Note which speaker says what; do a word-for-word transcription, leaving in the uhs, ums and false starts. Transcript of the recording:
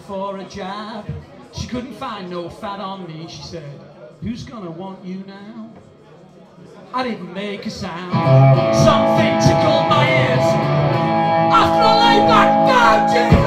Speaker 1: for a jab. She couldn't find no fat on me. She said, who's gonna want you now? I didn't make a sound. Something tickled my ears. After I lay back down,